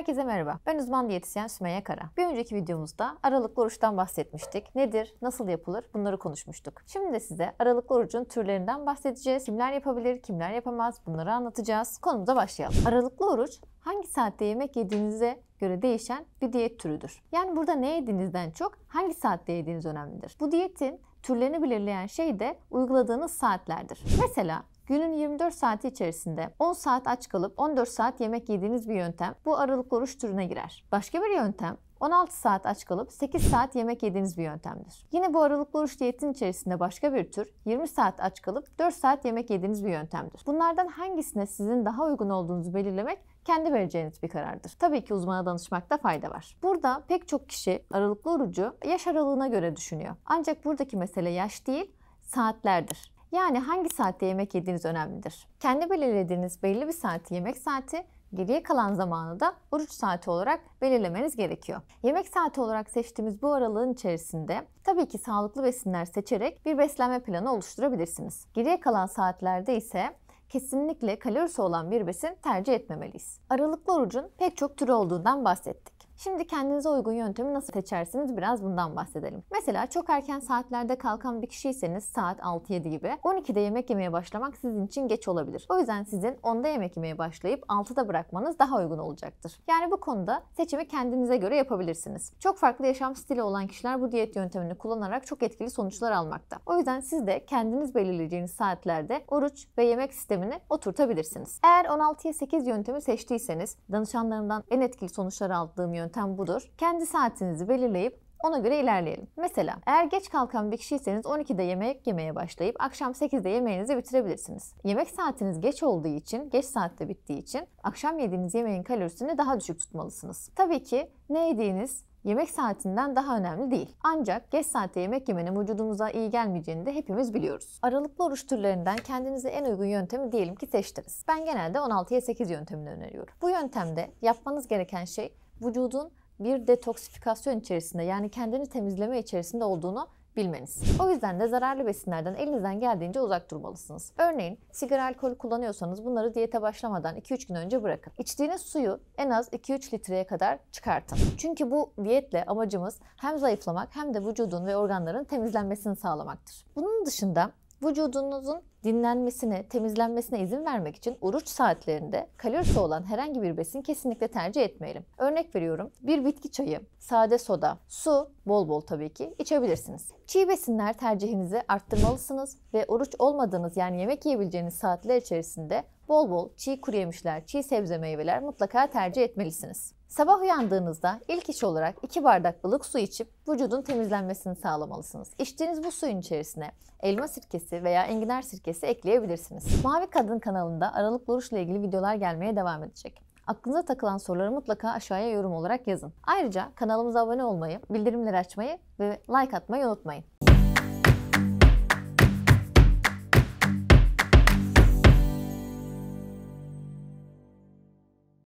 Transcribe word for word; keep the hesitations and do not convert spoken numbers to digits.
Herkese merhaba. Ben uzman diyetisyen Sümeyye Kara. Bir önceki videomuzda aralıklı oruçtan bahsetmiştik. Nedir, nasıl yapılır bunları konuşmuştuk. Şimdi de size aralıklı orucun türlerinden bahsedeceğiz. Kimler yapabilir, kimler yapamaz bunları anlatacağız. Konumuza başlayalım. Aralıklı oruç hangi saatte yemek yediğinize göre değişen bir diyet türüdür. Yani burada ne yediğinizden çok hangi saatte yediğiniz önemlidir. Bu diyetin türlerini belirleyen şey de uyguladığınız saatlerdir. Mesela günün yirmi dört saati içerisinde on saat aç kalıp on dört saat yemek yediğiniz bir yöntem bu aralıklı oruç türüne girer. Başka bir yöntem on altı saat aç kalıp sekiz saat yemek yediğiniz bir yöntemdir. Yine bu aralıklı oruç diyetin içerisinde başka bir tür yirmi saat aç kalıp dört saat yemek yediğiniz bir yöntemdir. Bunlardan hangisine sizin daha uygun olduğunuzu belirlemek kendi vereceğiniz bir karardır. Tabii ki uzmana danışmakta fayda var. Burada pek çok kişi aralıklı orucu yaş aralığına göre düşünüyor. Ancak buradaki mesele yaş değil, saatlerdir. Yani hangi saatte yemek yediğiniz önemlidir. Kendi belirlediğiniz belli bir saati yemek saati, geriye kalan zamanı da oruç saati olarak belirlemeniz gerekiyor. Yemek saati olarak seçtiğimiz bu aralığın içerisinde tabii ki sağlıklı besinler seçerek bir beslenme planı oluşturabilirsiniz. Geriye kalan saatlerde ise kesinlikle kalorisi olan bir besin tercih etmemeliyiz. Aralıklı orucun pek çok türü olduğundan bahsettik. Şimdi kendinize uygun yöntemi nasıl seçersiniz biraz bundan bahsedelim. Mesela çok erken saatlerde kalkan bir kişiyseniz saat altı yedi gibi on ikide yemek yemeye başlamak sizin için geç olabilir. O yüzden sizin onda yemek yemeye başlayıp altıda bırakmanız daha uygun olacaktır. Yani bu konuda seçimi kendinize göre yapabilirsiniz. Çok farklı yaşam stili olan kişiler bu diyet yöntemini kullanarak çok etkili sonuçlar almakta. O yüzden siz de kendiniz belirleyeceğiniz saatlerde oruç ve yemek sistemini oturtabilirsiniz. Eğer on altıya sekiz yöntemi seçtiyseniz danışanlarımdan en etkili sonuçlar aldığım yöntem Yöntem budur. Kendi saatinizi belirleyip ona göre ilerleyelim. Mesela eğer geç kalkan bir kişiyseniz on ikide yemek yemeye başlayıp akşam sekizde yemeğinizi bitirebilirsiniz. Yemek saatiniz geç olduğu için, geç saatte bittiği için akşam yediğiniz yemeğin kalorisini daha düşük tutmalısınız. Tabii ki ne yediğiniz yemek saatinden daha önemli değil. Ancak geç saatte yemek yemenin vücudumuza iyi gelmeyeceğini de hepimiz biliyoruz. Aralıklı oruç türlerinden kendinize en uygun yöntemi diyelim ki seçtiniz. Ben genelde on altıya sekiz yöntemini öneriyorum. Bu yöntemde yapmanız gereken şey vücudun bir detoksifikasyon içerisinde yani kendini temizleme içerisinde olduğunu bilmeniz. O yüzden de zararlı besinlerden elinizden geldiğince uzak durmalısınız. Örneğin sigara, alkol kullanıyorsanız bunları diyete başlamadan iki üç gün önce bırakın. İçtiğiniz suyu en az iki üç litreye kadar çıkartın. Çünkü bu diyetle amacımız hem zayıflamak hem de vücudun ve organların temizlenmesini sağlamaktır. Bunun dışında vücudunuzun dinlenmesine, temizlenmesine izin vermek için oruç saatlerinde kalorisi olan herhangi bir besin kesinlikle tercih etmeyelim. Örnek veriyorum, bir bitki çayı, sade soda, su, bol bol tabii ki içebilirsiniz. Çiğ besinler tercihinizi arttırmalısınız ve oruç olmadığınız yani yemek yiyebileceğiniz saatler içerisinde bol bol çiğ kuru yemişler, çiğ sebze meyveler mutlaka tercih etmelisiniz. Sabah uyandığınızda ilk iş olarak iki bardak ılık su içip vücudun temizlenmesini sağlamalısınız. İçtiğiniz bu suyun içerisine elma sirkesi veya enginar sirkesi ekleyebilirsiniz. Mavi Kadın kanalında aralıklı oruçla ilgili videolar gelmeye devam edecek. Aklınıza takılan soruları mutlaka aşağıya yorum olarak yazın. Ayrıca kanalımıza abone olmayı, bildirimleri açmayı ve like atmayı unutmayın.